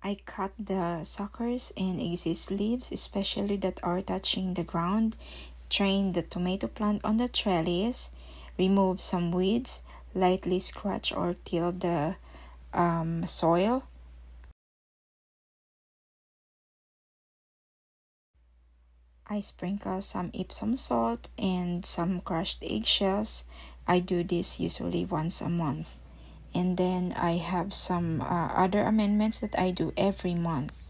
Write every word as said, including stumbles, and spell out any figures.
I cut the suckers and exist leaves, especially that are touching the ground, drain the tomato plant on the trellis, remove some weeds, lightly scratch or till the um, soil. I sprinkle some Epsom salt and some crushed eggshells. I do this usually once a month. And then I have some uh, other amendments that I do every month.